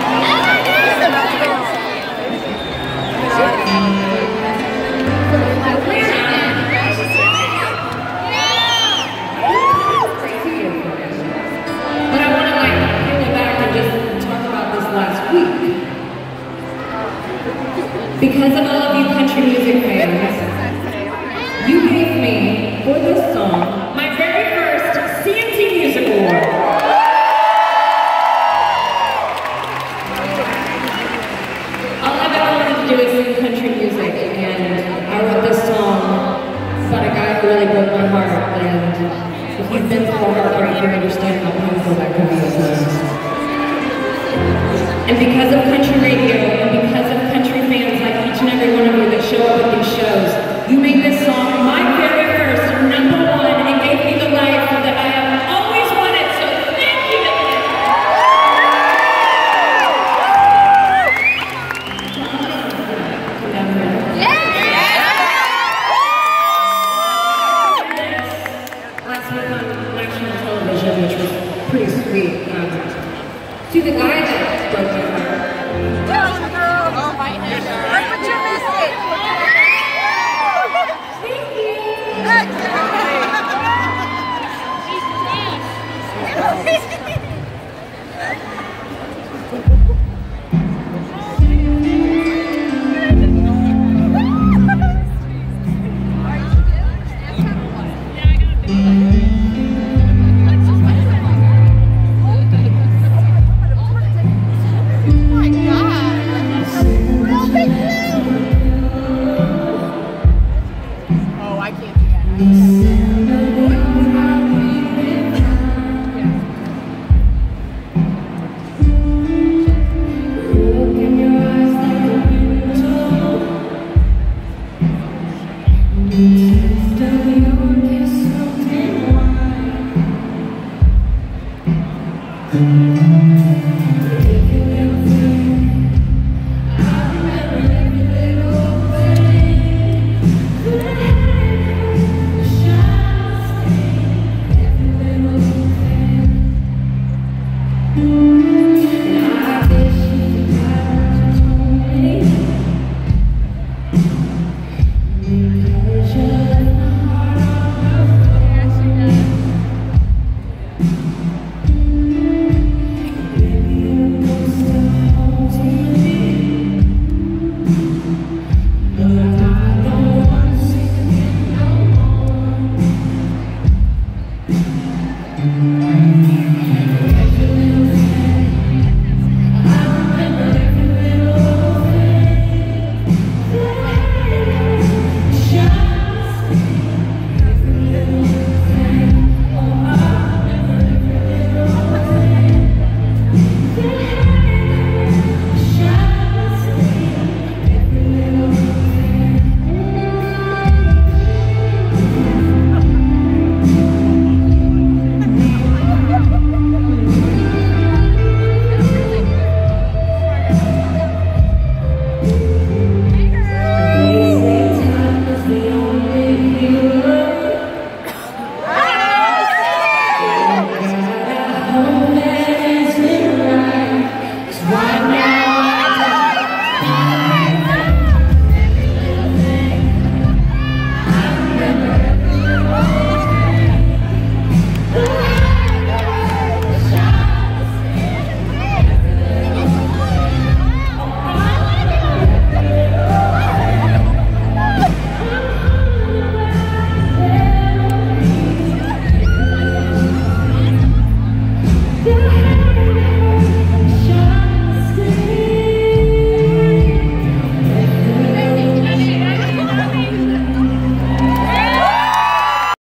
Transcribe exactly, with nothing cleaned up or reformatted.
Because of all of you country music fans, you gave me, for this song, my very first C M T Music Award. All I've ever wanted to do is sing country music, and I wrote this song about a guy who really broke my heart, and if you've been through a heartbreak, you understand how painful that can be at times. And because of country radio, and because of country fans like each and every one of you that show up at these shows, you made this song my very first number one and gave me the life that I have always wanted, so thank you to you. Last week on national television, which was pretty sweet, um, to the guy that broke my heart.